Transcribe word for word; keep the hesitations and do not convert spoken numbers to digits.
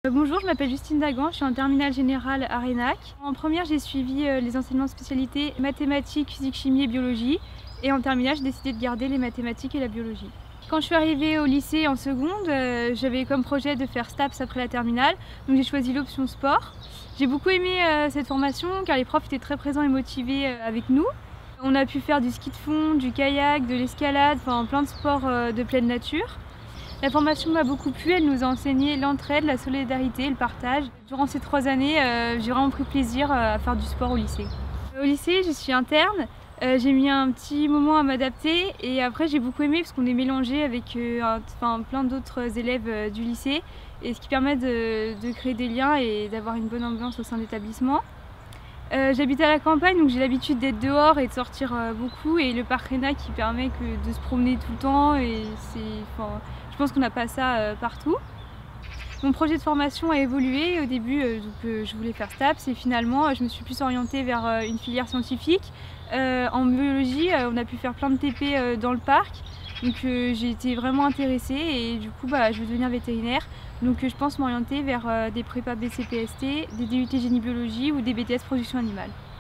Bonjour, je m'appelle Justine Dagan, je suis en terminale générale à Renac. En première, j'ai suivi les enseignements de spécialité mathématiques, physique, chimie et biologie. Et en terminale, j'ai décidé de garder les mathématiques et la biologie. Quand je suis arrivée au lycée en seconde, euh, j'avais comme projet de faire STAPS après la terminale, donc j'ai choisi l'option sport. J'ai beaucoup aimé euh, cette formation car les profs étaient très présents et motivés euh, avec nous. On a pu faire du ski de fond, du kayak, de l'escalade, enfin plein de sports euh, de pleine nature. La formation m'a beaucoup plu, elle nous a enseigné l'entraide, la solidarité et le partage. Durant ces trois années, euh, j'ai vraiment pris plaisir à faire du sport au lycée. Au lycée, je suis interne, euh, j'ai mis un petit moment à m'adapter et après j'ai beaucoup aimé parce qu'on est mélangé avec euh, un, enfin, plein d'autres élèves euh, du lycée, et ce qui permet de, de créer des liens et d'avoir une bonne ambiance au sein de l'établissement. Euh, J'habite à la campagne, donc j'ai l'habitude d'être dehors et de sortir euh, beaucoup, et le parc Renac qui permet que de se promener tout le temps, et c'est, enfin, je pense qu'on n'a pas ça euh, partout. Mon projet de formation a évolué. Au début, euh, donc, euh, je voulais faire STAPS et finalement, euh, je me suis plus orientée vers euh, une filière scientifique. Euh, en biologie, euh, on a pu faire plein de T P euh, dans le parc, donc euh, j'ai été vraiment intéressée et du coup, bah, je veux devenir vétérinaire. Donc euh, je pense m'orienter vers euh, des prépas B C P S T, des D U T génie biologie ou des B T S production animale.